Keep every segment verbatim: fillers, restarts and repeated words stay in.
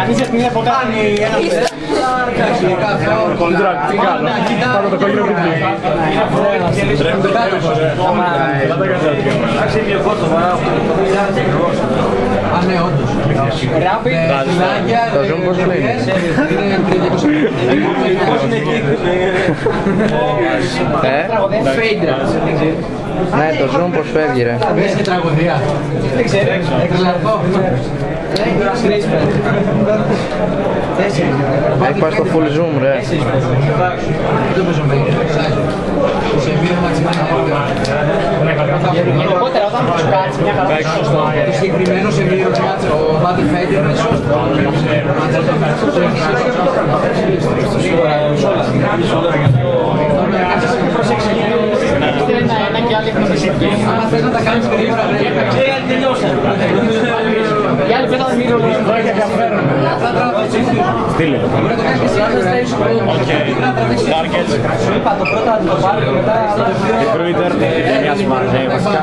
Κανείς δεν είναι ποτέ. Τι κάνω, πάνω το κόκκινο κουμπί. Α, ναι, όντως. Το zoom πώς είναι. Ε, ναι, το zoom πώς φεύγει ρε. Βες και τραγωδία. Δεν ξέρω. Εκλαρκώ. Έχει πάει στο full zoom ρε. Δεν παίζω μέγε. Σε μία μαξιμάνια μόρια. Γενικότερα όταν θα σου κάτσει μια χαρά σωστό. Το συγκεκριμένο σε μία μάτσα, ο Μπάτι Φέιντερ είναι σωστό. Άμα θες να τα κάνεις γρήγορα, οι άλλοι πέτανε μήνυμα λόγω. Στείλε το. μπορεί να το κάνεις και εσύ Targets. Σου είπα το πρώτο να το πάρει και μετά Και Κρούιτερ, μια σημασία βασικά.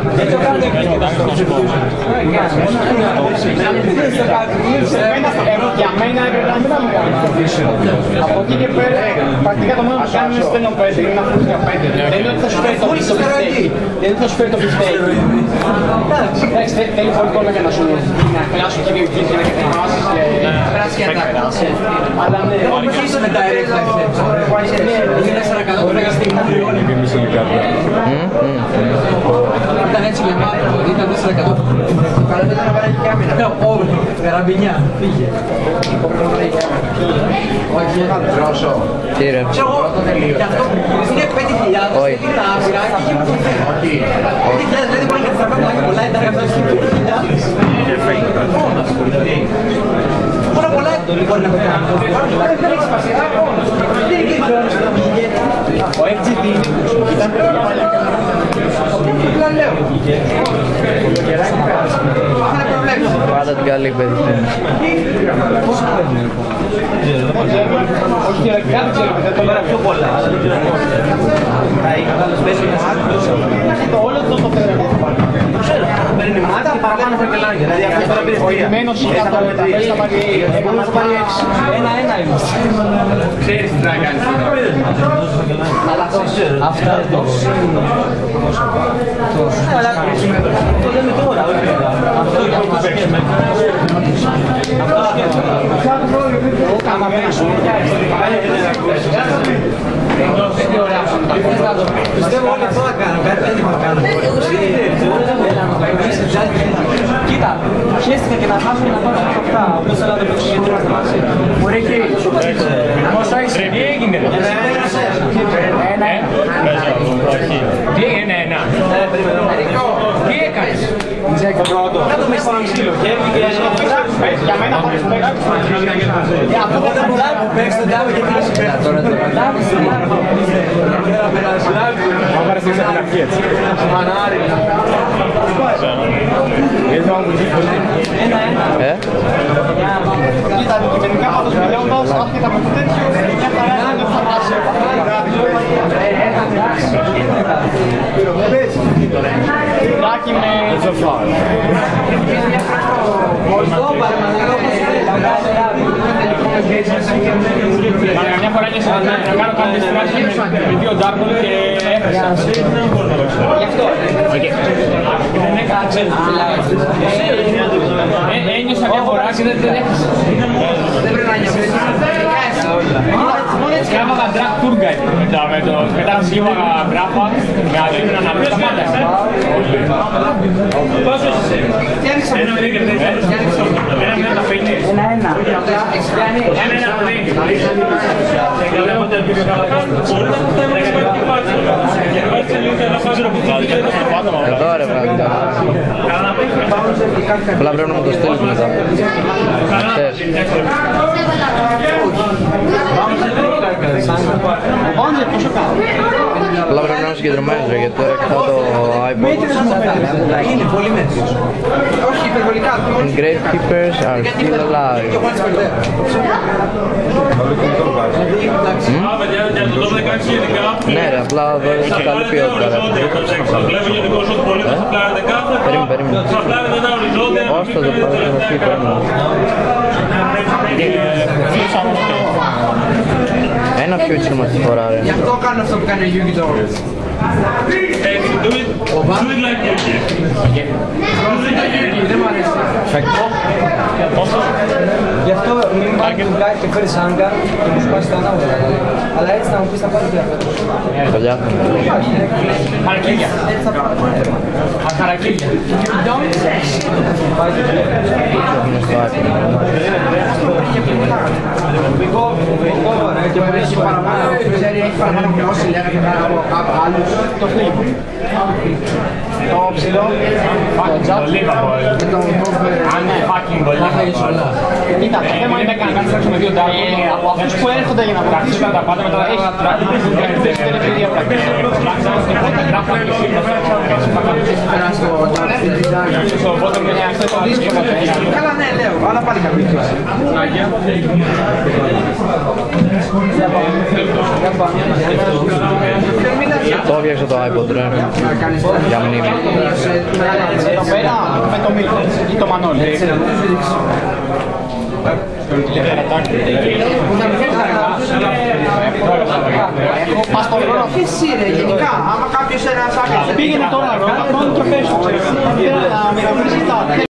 Για μένα έπρεπε να μην τα μου κάνουν. Από εκεί και πέρα, πρακτικά το μόνο που κάνουν είναι στέλνω πέντε, είναι να φύγουν για πέντε. Δεν είναι ότι θα σου φέρει το πιφτέκι. Δεν είναι ότι θα σου φέρει το πιφτέκι. Εντάξει, θέλει πολύ κόμμα για να σου κλάσω και δύο κίνηση και να κρεμάσεις και να κρεμάσεις. Αλλά ναι, εγώ με χείσω με τα έρευνα. Είναι τέσσερα εκατό που λέγα στην Μουλιόνη. Ήταν έτσι γεμάτο, ήταν τέσσερα εκατό. Καλά δεν ήταν να παρέχει κάμερα. Όλο, γαραμπινιά, φύγε. Όχι, Ρώσο. Τι ρε. Ξέρω εγώ, γι' αυτό είναι πέντε χιλιάδες, είναι τα άπειρα και έχει που θέλει. πέντε χιλιάδες δηλαδή μπορεί να θα πάμε πολλά εντάρια αυτά στις πέντε χιλιάδες. Μόνος, δηλαδή. Όλα πολλά μπορεί να το κάνω. Δεν έχει σημασία. Δεν έχει χρόνος να βγήκε. ο εφ τζι τι ήταν πιο παλιά Απλά λέω. Είχαν προβλέψει. Πάντα την καλή παιδί. Πόσο παίρνει. όχι δεν ξέρω, δεν το πέρα πιο πολλά. Το όλο το το πέρα. Ξέρω, παίρνει μάτα, παραπάνω θα κελάγια. Δηλαδή αυτός τώρα πήρε τρία. Ορισμένος είχα το μεταφέρει θα πάρει έξι. Ένα-ένα είναι. Ξέρεις τι θα κάνεις. Αλλά αυτό ξέρω. Αυτά εδώ. Αλλά το λέμε τώρα, όχι μετά. Αυτό για αυτό σκέφτομαι. Αυτό σκέφτομαι. Άμα πέσω. Πιστεύω όλοι αυτό θα κάνω, κάτι δεν θα κάνω. Κοίτα, χαίστηκα και να χάσω να πάρω αυτά, όπως έλα το πέξω γιατί είμαστε μαζί. Μπορεί και πόσα είσαι, τι έγινε. Ένα, τι έγινε ένα. Τι έκανες. Να το μέσα στον ξύλο και έβγαινε για μένα πάρεις παίξω. Για αυτό δεν μπορώ να παίξω τον τάβο γιατί είναι συμπέρα. Τώρα το τάβεις την άρμα. Μα παραστείς από την αρχή έτσι. Μανάρι. Ένα-ένα. Ε? Κοίτα, αντικειμενικά πάντως μιλώντας, άσχετα με το τέτοιο, μια χαρά είναι θα βάζει. Ράκι με... Μα μια φορά και να κάνω κάτι στράτες με δύο ντάρκολ και έχασα. Γι' αυτό. Δεν έκατσε. Ένιωσα μια φορά και δεν έχασα. Δεν πρέπει να νιώθεις. Έβαγα drag tour guide μετά σύμβαγα μπράπα με αλήθεια να πει τα πάντα. Πόσο είσαι? Ένα με δίκαιο. Ένα με τα πέντε. Ένα-ένα. Ένα-ένα με δίκαιο. Εδώ ρε βράδυ. Απλά πρέπει να μου το στείλεις μετά. Χθες. Απλά πρέπει να είμαι συγκεντρωμένος γιατί τώρα κοιτάω το iPod. Είναι πολύ μέτριος. Όχι υπερβολικά. And gravekeepers are still alive. Ναι ρε, απλά εδώ έχει καλή ποιότητα. Περίμενε, περίμενε. Ώστε το πάρω να πει περίμενε. Ένα future μας τη φορά ρε. Γι' αυτό κάνω αυτό που κάνει ο Yu-Gi-Oh! Δεν μ' αρέσει. Γι' αυτό μην πάρει τον Γκάι και φέρει Σάγκα και μου σπάσει τα ανάποδα. Αλλά έτσι θα μου πεις θα πάρει τι αυτό. Παλιά. Χαρακτήρια. Χαρακτήρια. Και μου έχει παραπάνω, ξέρει, έχει παραπάνω γνώση, λέγανε από κάπου άλλους. Το flip. Το ψηλό. Το τζατ. Και το Αν είναι fucking πολύ. Κοίτα, το θέμα είναι να κάνεις έξω με δύο τάρκο. Από αυτούς που έρχονται για να βοηθήσουν τα πάντα μετά έχει τελευταία καλά, ναι, λέω, αλλά πάλι κάποιος. Το έφτιαξε το iPod ρε. Για μνήμη. εδώ πέρα με το Μίλκο ή το Μανώλη. Πας στο χρόνο. Και εσύ ρε, γενικά, άμα κάποιος ένας άκρης Πήγαινε τώρα, αυτό είναι τροφές σου. Να με ρωτήσεις τα